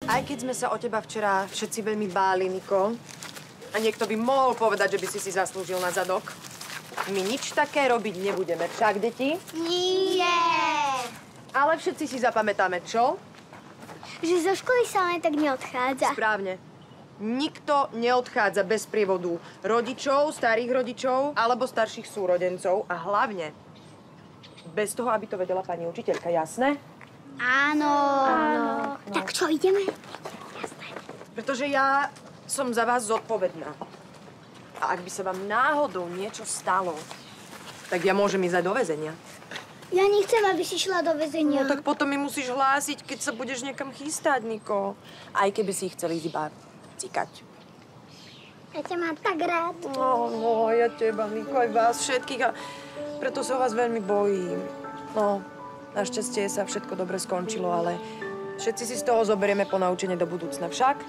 Aj keď sme sa o teba včera všetci veľmi báli, Niko, a niekto by mohol povedať, že by si zaslúžil na zadok, my nič také robiť nebudeme. Však, deti? Nie! Ale všetci si zapamätáme, čo? Že zo školy sa len tak neodchádza. Správne. Nikto neodchádza bez prievodu rodičov, starých rodičov alebo starších súrodencov a hlavne bez toho, aby to vedela pani učiteľka, jasné? Áno. Tak čo, ideme? Jasné. Pretože ja som za vás zodpovedná. A ak by sa vám náhodou niečo stalo, tak ja môžem ísť aj do väzenia. Ja nechcem, aby si šla do väzenia. No tak potom mi musíš hlásiť, keď sa budeš niekam chystať, Niko. Aj keby si chceli ísť iba cikať. Ja ťa mám tak rád. No, ja teba, Niko, aj vás všetkých a preto sa vás veľmi bojím. No, našťastie sa všetko dobre skončilo, ale všetci si z toho zoberieme ponaučenie do budúcna, však?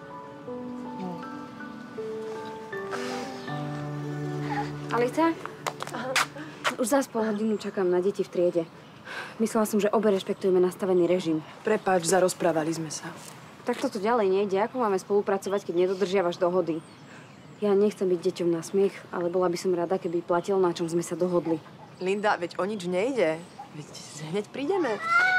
Alice? Už zás pol hodinu čakám na deti v triede. Myslela som, že obe rešpektujeme nastavený režim. Prepáč, zarozprávali sme sa. Tak toto ďalej nejde. Ako máme spolupracovať, keď nedodržiavaš dohody? Ja nechcem byť deťom na smiech, ale bola by som rada, keby platil, na čom sme sa dohodli. Linda, veď o nič nejde. Veď hneď prídeme.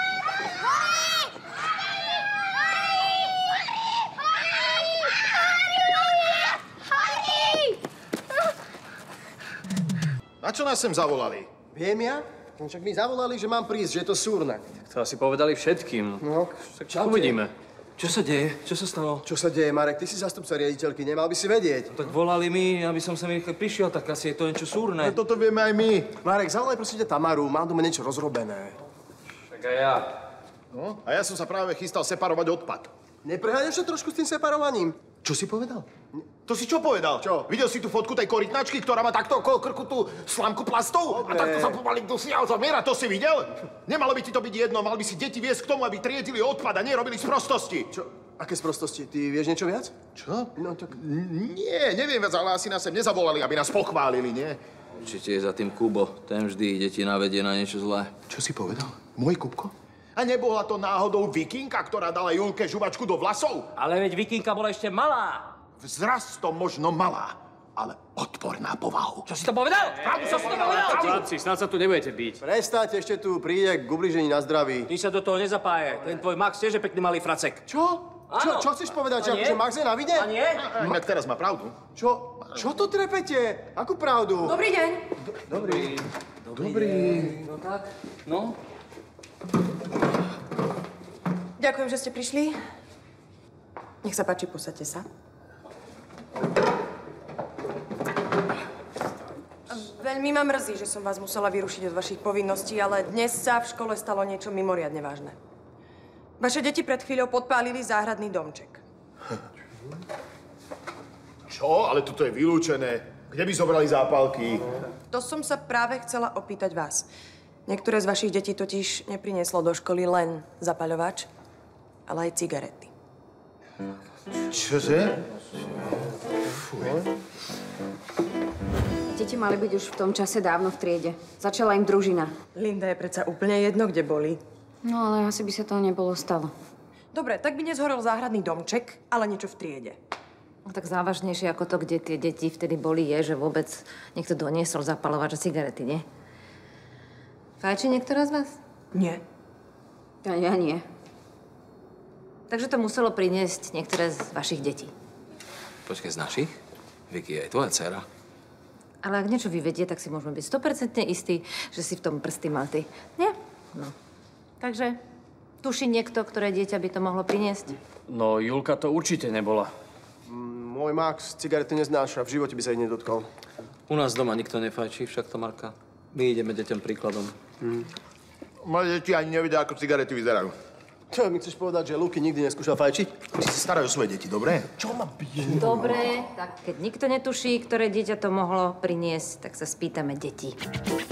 Na čo nás sem zavolali? Viem ja? No však mi zavolali, že mám prísť, že je to súrnak. To asi povedali všetkým. No, tak uvidíme. Čo sa deje? Čo sa stalo? Čo sa deje, Marek? Ty si zastupca riaditeľky, nemal by si vedieť. No, tak volali mi, aby som sa mi rýchle prišiel, tak asi je to niečo súrne. No toto vieme aj my. Marek, zavolaj prosím ťa Tamaru, mám doma niečo rozrobené. Tak aj ja. No, a ja som sa práve chystal separovať odpad. Nepreháňaš sa trošku s tým separovaním? Čo si povedal? To si čo povedal? Čo? Videl si tú fotku tej korytnačky, ktorá má takto okolo krku tú slámku plastov? Dobre. A takto sa pomaly dosiahol zamiera, to si videl? Nemalo by ti to byť jedno, mal by si deti viesť k tomu, aby triedili odpad a nerobili sprostosti. Čo? Aké sprostosti? Ty vieš niečo viac? Čo? No tak... Nie, neviem viac, ale asi nás sem nezavolali, aby nás pochválili, nie? Určite je za tým Kubo. Ten vždy deti navedie na niečo zlé. Čo si povedal? Môj Kubko? A nebola to náhodou Vikinka, ktorá dala Julke žuvačku do vlasov? Ale veď Vikinka bola ešte malá. Vzrastom možno malá, ale odporná povahu. Čo si to povedal? Pravdu som si to povedal! Chlapci, snad sa tu nebudete biť. Prestáte, ešte tu príde k ublížení na zdraví. Ty sa do toho nezapáje. Ten tvoj Max tiež je pekný malý fracek. Čo? Čo chceš povedať? Že Max je na vide? A nie? Inak teraz má pravdu. Čo to trepete? Akú pravdu? Dobrý deň. Dobrý. No tak, no. Ďakujem, že ste prišli. Nech sa páči, posaďte sa. Veľmi ma mrzí, že som vás musela vyrušiť od vašich povinností, ale dnes sa v škole stalo niečo mimoriadne vážne. Vaše deti pred chvíľou podpálili záhradný domček. Čo? Ale toto je vylúčené. Kde by zobrali zápalky? To som sa práve chcela opýtať vás. Niektoré z vašich detí totiž neprinieslo do školy len zapaľovač, ale aj cigarety. Čože? Deti mali byť už v tom čase dávno v triede. Začala im družina. Linda, je predsa úplne jedno, kde boli. No, ale asi by sa to nebolo stalo. Dobre, tak by nezhorel záhradný domček, ale niečo v triede. No tak závažnejšie ako to, kde tie deti vtedy boli, je, že vôbec niekto doniesol zapalovač a cigarety, nie? Fajči niektorá z vás? Nie. Ja nie. Takže to muselo priniesť niektoré z vašich detí. Počkaj, z našich? Vicky, aj tvoja dcera. Ale ak niečo vyvedie, tak si môžeme byť 100% istí, že si v tom prsty mal ty. Nie? No. Takže tuší niekto, ktoré dieťa by to mohlo priniesť? No, Julka to určite nebola. Môj Max cigarety neznáša, v živote by sa ich nedotkol. U nás doma nikto nefajčí, však to, Marka. My ideme deťom príkladom. Moje deti ani nevedia, ako cigarety vyzerajú. Čo, mi chceš povedať, že Luky nikdy neskúšal fajčiť? Ty si starajú o svoje deti, dobre? Čo ma bije? Dobre, tak keď nikto netuší, ktoré dieťa to mohlo priniesť, tak sa spýtame detí.